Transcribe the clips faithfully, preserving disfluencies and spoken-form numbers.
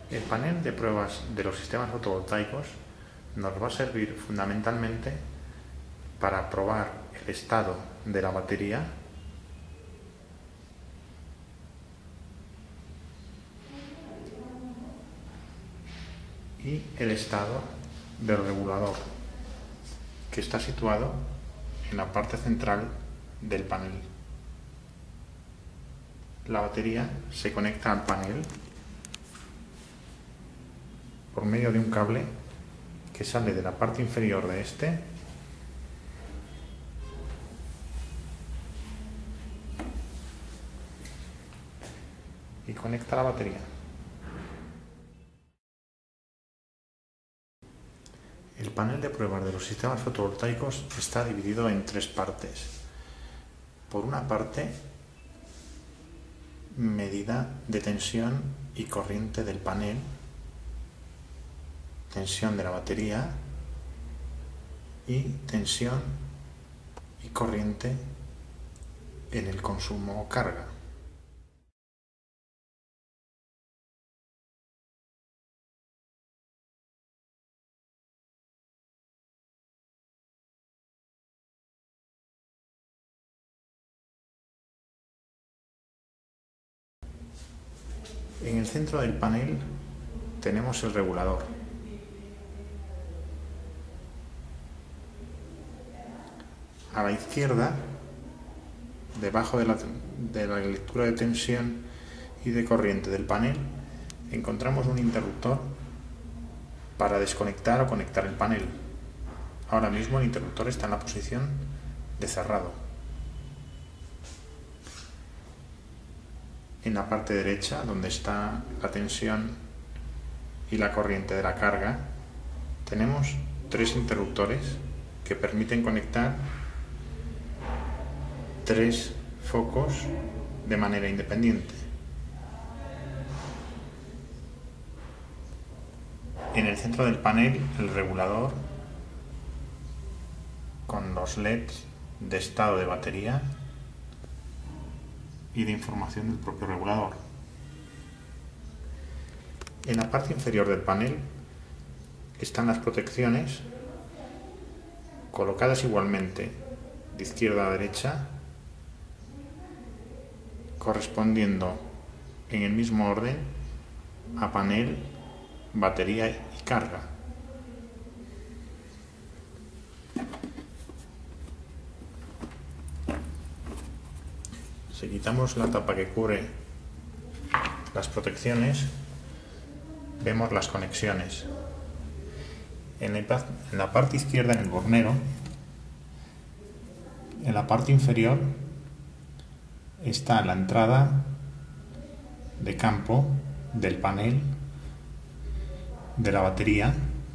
El panel de pruebas de los sistemas fotovoltaicos nos va a servir fundamentalmente para probar el estado de la batería y el estado del regulador, que está situado en la parte central del panel. La batería se conecta al panel por medio de un cable que sale de la parte inferior de este y conecta la batería. El panel de pruebas de los sistemas fotovoltaicos está dividido en tres partes. Por una parte, medida de tensión y corriente del panel, tensión de la batería y tensión y corriente en el consumo carga. En el centro del panel tenemos el regulador. A la izquierda, debajo de la, de la lectura de tensión y de corriente del panel, encontramos un interruptor para desconectar o conectar el panel. Ahora mismo el interruptor está en la posición de cerrado. En la parte derecha, donde está la tensión y la corriente de la carga, tenemos tres interruptores que permiten conectar tres focos de manera independiente. En el centro del panel, el regulador con los L E Ds de estado de batería y de información del propio regulador. En la parte inferior del panel están las protecciones colocadas igualmente de izquierda a derecha, correspondiendo en el mismo orden a panel, batería y carga. Si quitamos la tapa que cubre las protecciones, vemos las conexiones. En la parte izquierda, en el bornero, en la parte inferior está la entrada de campo del panel, de la batería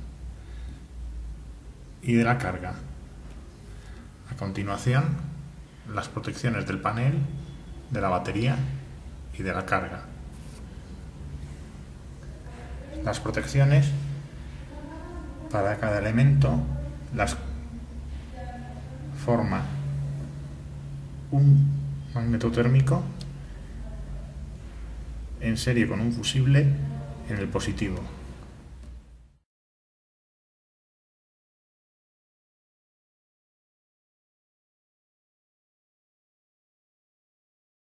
y de la carga. A continuación, las protecciones del panel, de la batería y de la carga. Las protecciones para cada elemento las forma un magnetotérmico en serie con un fusible en el positivo.